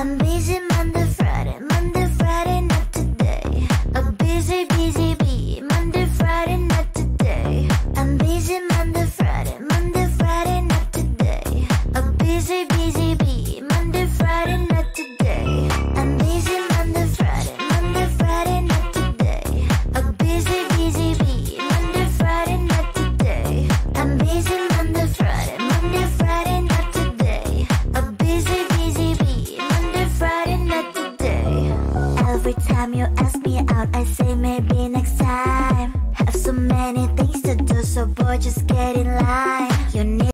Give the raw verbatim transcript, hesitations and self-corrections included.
I'm busy Monday, Friday, Monday, Friday, not today. A busy, busy bee, Monday, Friday, not today. I'm busy Monday, Friday, Monday, Friday, not today. A busy, busy bee, Monday, Friday, not today. I'm busy Monday, Friday, Monday, Friday, not today. A busy, busy bee, Monday, Friday, not today. I'm busy Monday, Friday, Monday, Friday, not today. A busy, busy bee, Monday, Friday, not today. Every time you ask me out, I say maybe next time. Have so many things to do, so boy, just get in line. You need